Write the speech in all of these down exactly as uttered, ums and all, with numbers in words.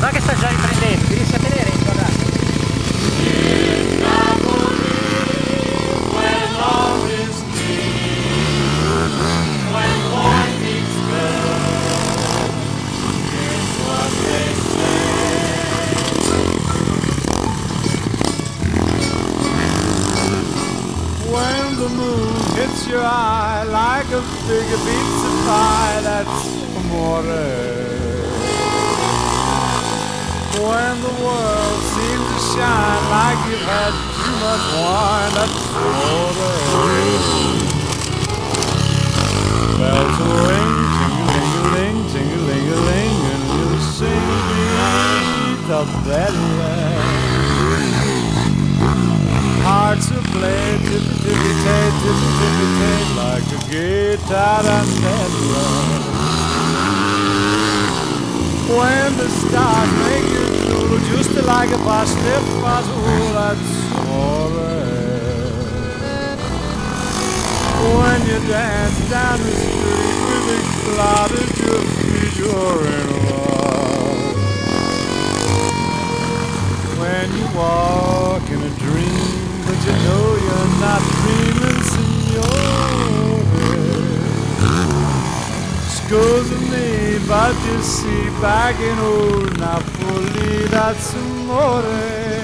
Guarda che sta già riprendendo, ti riesci a tenere, guarda. When the moon hits your eye like a big pizza pie, that's amore. When the world seems to shine like you've had too much wine, that's amore. Bells will ring, ting-a-ling-a-ling, ting-a-ling-a-ling, and you'll sing the bella. Hearts will play tippy-tippy-tay, tippy-tippy-tay, like a guitar and medley. When the stars make you drool, just like a pasta fazool, that's amore. When you dance down the street with a cloud at your feet, you're in love. When you walk in a dream, but you know you're not dreaming, signore. Scusa me, but you see, back in old Napoli, that's amore.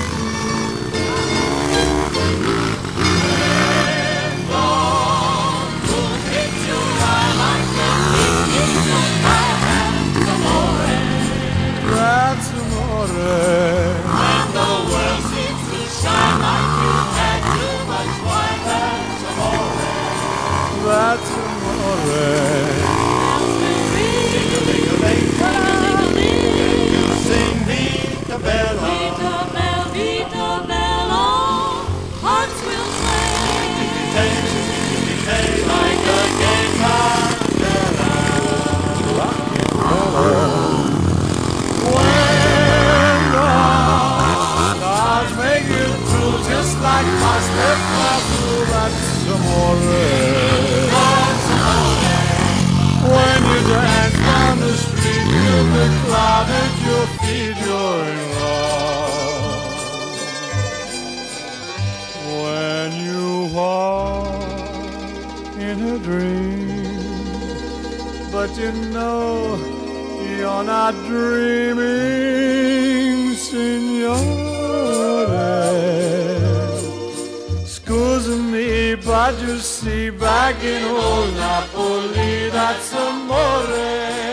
That's amore. When the world seems to shine like you've had too much wine, that's amore. That's amore. Ding-a-ling-a-ling, ding-a-ling-a-ling, you sing Vita Bella. Vita bella, vita bella, hearts will Tay, sing tay, like a guitar. When the stars make you drool, just like my step-father, that's amore. When you dance down the street, you'll be cloud at your feet, you're in love. When you walk in a dream, but you know you're not dreaming, signore. Scusa me, but you see, back in old Napoli, that's amore.